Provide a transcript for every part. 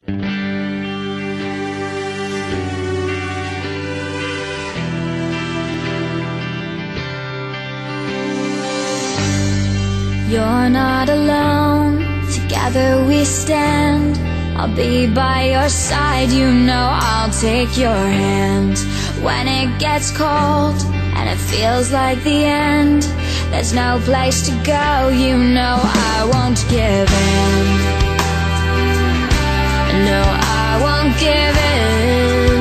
You're not alone, together we stand. I'll be by your side, you know I'll take your hand. When it gets cold and it feels like the end, there's no place to go, you know I won't give in. No, I won't give in.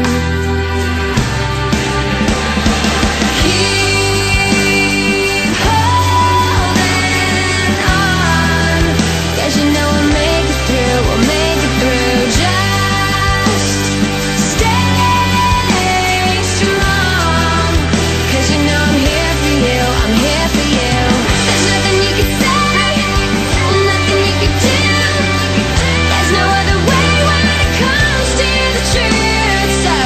Keep holding on, 'cause you know we'll make it through, we'll make it through. Just stay strong, 'cause you know I'm here for you, I'm here for you. There's nothing you can say, nothing you can do. There's no other way when it comes to the truth. So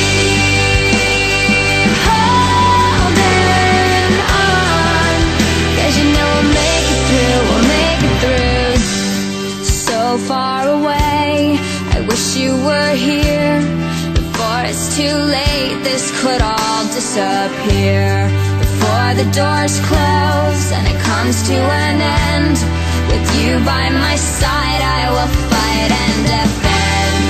keep holding on, 'cause you know we'll make it through, we'll make it through. So far away, I wish you were here. Before it's too late, this could all disappear. Before the doors close and it comes to an end, with you by my side I will fight and defend.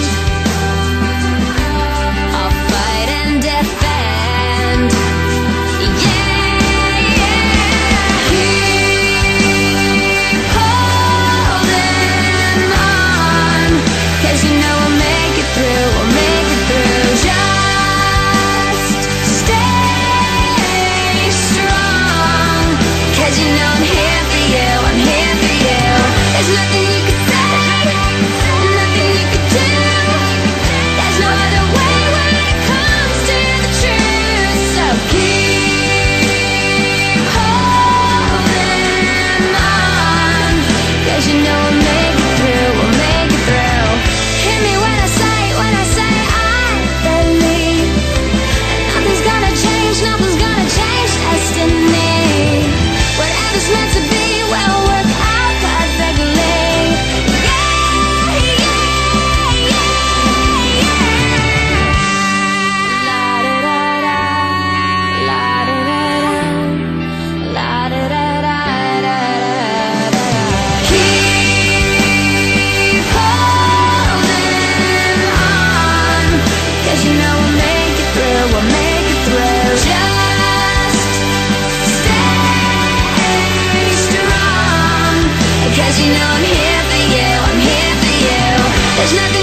I'll fight and defend. Yeah, yeah. Keep holding on, 'cause you know we'll make it through, we'll make it through. Just stay strong, 'cause you know I'm here for you, I'm here for you. There's nothing you can say, nothing you can do. There's no other way when it comes to the truth. So keep holding on, 'cause you know we'll make it through, we'll make it through. Hear me when I say I believe that nothing's gonna change destiny. Whatever's meant to be will work out perfectly. Yeah, yeah, yeah, yeah. La da da da, la da da da, la da da da da da. Keep holding on, 'cause you know we'll make it through, we'll make it through. Just stay strong, 'cause you know I'm here for you, I'm here for you. There's nothing